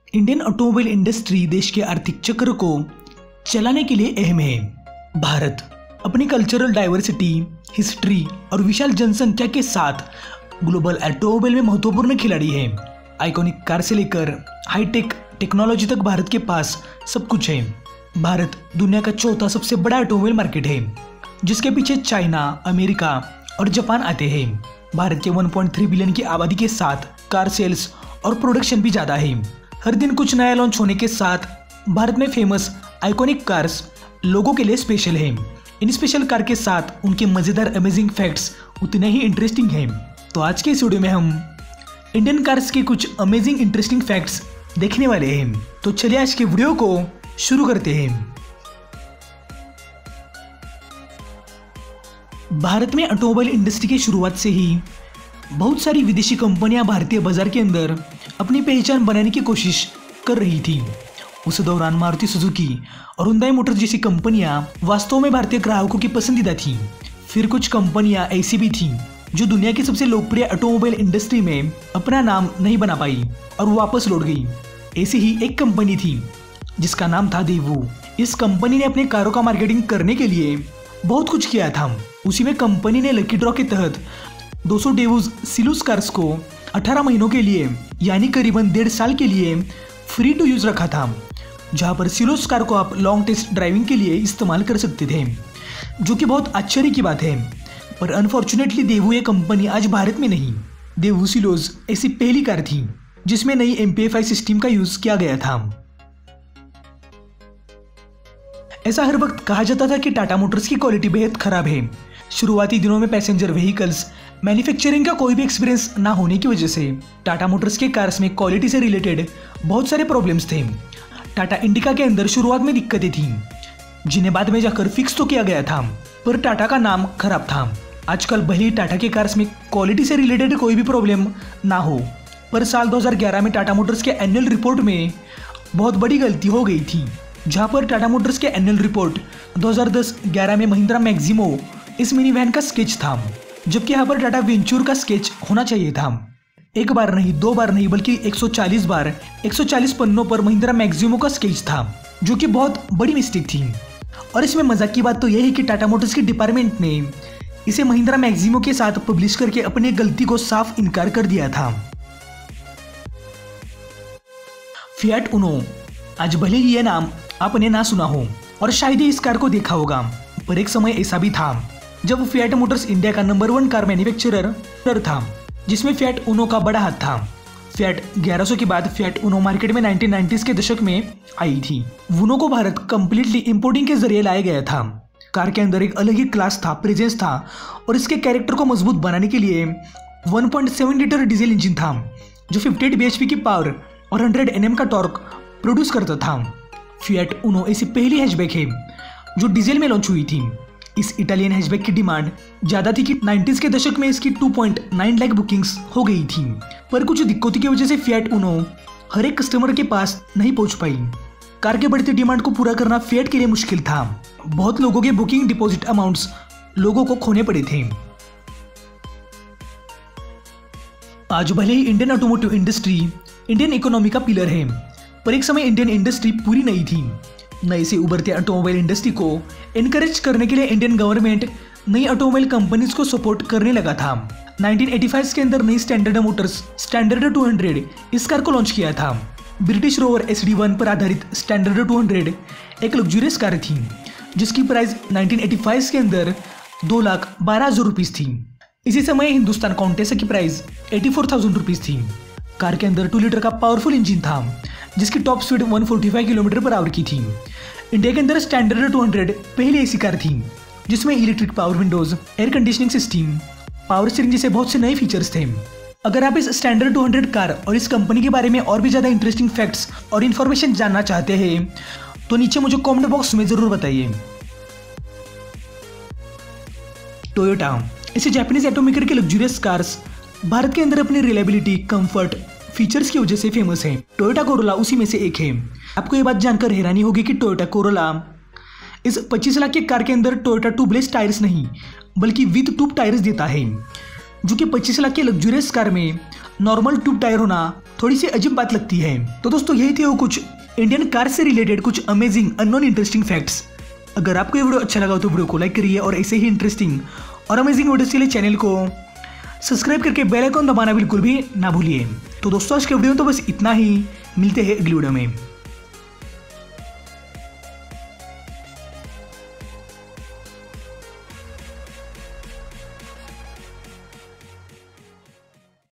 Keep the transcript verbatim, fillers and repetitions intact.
Indian automobile industry देश के आर्थिक चक्र को चलाने के लिए अहम है। भारत अपनी कल्चरल डाइवर्सिटी, हिस्ट्री और विशाल जनसंख्या के साथ ग्लोबल ऑटोमोबाइल में महत्वपूर्ण खिलाड़ी है। आइकॉनिक कार से लेकर हाईटेक टेक्नोलॉजी तक भारत के पास सब कुछ है। भारत दुनिया का चौथा सबसे बड़ा ऑटोमोबाइल मार्केट है, जिसके पीछे चाइना, अमेरिका और जापान आते हैं। भारत के एक पॉइंट तीन बिलियन की आबादी के साथ कार सेल्स और प्रोडक्शन भी ज़्यादा है। हर दिन कुछ नया लॉन्च होने के साथ भारत में फेमस आइकॉनिक कार्स लोगों के लिए स्पेशल है। इन स्पेशल कार के साथ उनके मज़ेदार अमेजिंग फैक्ट्स उतने ही इंटरेस्टिंग हैं। तो आज के इस वीडियो में हम इंडियन कार्स के कुछ अमेजिंग इंटरेस्टिंग फैक्ट्स देखने वाले हैं। तो चलिए आज के वीडियो को शुरू करते हैं। भारत में ऑटोमोबाइल इंडस्ट्री की शुरुआत से ही बहुत सारी विदेशी कंपनियां भारतीय बाजार के अंदर अपनी पहचान बनाने की कोशिश कर रही थी। उस दौरान मारुति सुजुकी और हुंडई मोटर्स जैसी कंपनियां वास्तव में भारतीय ग्राहकों की पसंदीदा थीं। फिर कुछ कंपनियां ऐसी भी थीं जो दुनिया की सबसे लोकप्रिय ऑटोमोबाइल इंडस्ट्री में अपना नाम नहीं बना पाई और वापस लौट गई। ऐसी ही एक कंपनी थी जिसका नाम था देवू। इस कंपनी ने अपने कारों का मार्केटिंग करने के लिए बहुत कुछ किया था। उसी में कंपनी ने लकी ड्रॉ के तहत दो सौ डेवूज सिलूस कार्स को अठारह महीनों के लिए यानी करीबन डेढ़ साल के लिए फ्री टू यूज रखा था, जहां पर सिलूस कार को आप लॉन्ग टेस्ट ड्राइविंग के लिए इस्तेमाल कर सकते थे, जो कि बहुत आश्चर्य की बात है। पर अनफॉर्चुनेटली देवू ये कंपनी आज भारत में नहीं। देवू सिलोज ऐसी पहली कार थी जिसमें नई M P F I system का यूज किया गया था। ऐसा हर वक्त कहा जाता था कि टाटा मोटर्स की क्वालिटी बेहद खराब है। शुरुआती दिनों में पैसेंजर व्हीकल्स मैन्युफैक्चरिंग का कोई भी एक्सपीरियंस ना होने की वजह से टाटा मोटर्स के कार्स में क्वालिटी से रिलेटेड बहुत सारे प्रॉब्लम्स थे। टाटा इंडिका के अंदर शुरुआत में दिक्कतें थीं, जिन्हें बाद में जाकर फिक्स तो किया गया था, पर टाटा का नाम खराब था। आजकल भले ही टाटा के कार्स में क्वालिटी से रिलेटेड कोई भी प्रॉब्लम ना हो, पर साल दो हज़ार ग्यारह में टाटा मोटर्स के एनुअल रिपोर्ट में बहुत बड़ी गलती हो गई थी, जहां पर टाटा मोटर्स के एनुअल रिपोर्ट दो हज़ार दस ग्यारह में महिंद्रा मैक्सिमो इस मिनी वैन का स्केच था, जबकि यहाँ पर टाटा वेंचूर का स्केच होना चाहिए था। एक बार नहीं, दो बार नहीं, बल्कि एक सौ चालीस बार एक सौ चालीस पन्नों पर महिंद्रा मैक्सिमो का स्केच था, जो कि बहुत बड़ी मिस्टेक थी। और इसमें मजाक की बात तो यह है कि टाटा मोटर्स के डिपार्टमेंट ने इसे महिंद्रा मैक्सिमो के साथ पब्लिश करके अपनी गलती को साफ इनकार कर दिया था। फिएट उनो, आज भले ही यह नाम आपने ना सुना हो और शायद ही इस कार को देखा होगा, पर एक समय ऐसा भी था जब फिएट मोटर्स इंडिया का नंबर वन कार मैन्युफैक्चरर था, जिसमें फिएट उनो का बड़ा हाथ था। फिएट ग्यारह सौ के बाद फिएट उनो मार्केट में नाइनटीन नाइंटीज़ के दशक में आई थी। उनो को भारत कंप्लीटली इंपोर्टिंग के जरिए लाया गया था। कार के अंदर एक अलग ही क्लास था, प्रेजेंस था, और इसके कैरेक्टर को मजबूत बनाने के लिए one point seven litre diesel engine था, जो अट्ठावन बी एच पी की पावर और हंड्रेड एन एम का टॉर्क प्रोड्यूस करता था। फिएट उनो ऐसी पहली हैचबैक है जो डीजल में लॉन्च हुई थी। इस इटालियन हैचबैक की डिमांड ज़्यादा थी कि नाइंटीज़ के दशक में इसकी two point nine lakh bookings हो गई थी, पर कुछ दिक्कतों की वजह से फिएट उनो हर एक कस्टमर के पास नहीं पहुंच पाई। कार के बढ़ती डिमांड को पूरा करना फिएट के लिए मुश्किल था। बहुत लोगों के बुकिंग डिपॉजिट अमाउंट्स लोगों को खोने पड़े थे। आज भले ही Indian automotive industry Indian economy का पिलर है, पर एक समय इंडियन इंडस्ट्री पूरी नई थी। नए से उभरते ऑटोमोबाइल इंडस्ट्री को एनकरेज करने के लिए इंडियन गवर्नमेंट नई ऑटोमोबाइल कंपनीज को सपोर्ट करने लगा था। नाइनटीन एटी फाइव के अंदर नई Standard Motors Standard two hundred इस कार को लॉन्च किया था। British Rover S D one पर आधारित स्टैंडर्ड टू हंड्रेड एक लग्जूरियस कार थी, जिसकी प्राइस नाइनटीन एटी फाइव के अंदर दो लाख बारह हजार रुपीज थी। इसी समय हिंदुस्तान कॉन्टेसा की price eighty four thousand rupees थी। कार के अंदर टू लीटर का पावरफुल इंजन था, जिसकी टॉप स्पीड एक सौ पैंतालीस किलोमीटर पर आवर की थी। इंडिया के अंदर स्टैंडर्ड टू हंड्रेड पहली ऐसी कार थी जिसमें electric power windows, air conditioning system, power steering जैसे बहुत से नए फीचर्स थे। अगर आप इस स्टैंडर्ड टू हंड्रेड कार और इस कंपनी के बारे में और भी ज़्यादा इंटरेस्टिंग फैक्ट्स और इन्फॉर्मेशन जानना चाहते हैं तो नीचे मुझे कमेंट बॉक्स में ज़रूर बताइए। टोयोटा ऐसे जापानीज ऑटोमेकर के लग्जूरियस कार्स भारत के अंदर अपनी रिलायबिलिटी, कंफर्ट, फीचर्स की वजह से फेमस है। टोयोटा कोरोला उसी में से एक है। आपको ये बात जानकर हैरानी होगी कि टोयोटा कोरोला इस पच्चीस लाख के कार के अंदर टोयोटा ट्यूबलेस टायर्स नहीं बल्कि विद ट्यूब टायर्स देता है, जो कि पच्चीस लाख के लग्जूरियस कार में नॉर्मल ट्यूब टायर होना थोड़ी सी अजीब बात लगती है। तो दोस्तों यही थे वो कुछ इंडियन कार से रिलेटेड कुछ अमेजिंग अननोन इंटरेस्टिंग फैक्ट्स। अगर आपको ये वीडियो अच्छा लगा तो वीडियो को लाइक करिए और ऐसे ही इंटरेस्टिंग और अमेजिंग वीडियोस के लिए चैनल को सब्सक्राइब करके बेल आइकन दबाना बिल्कुल भी ना भूलिए। तो दोस्तों आज के वीडियो में तो बस इतना ही, मिलते हैं अगली वीडियो में।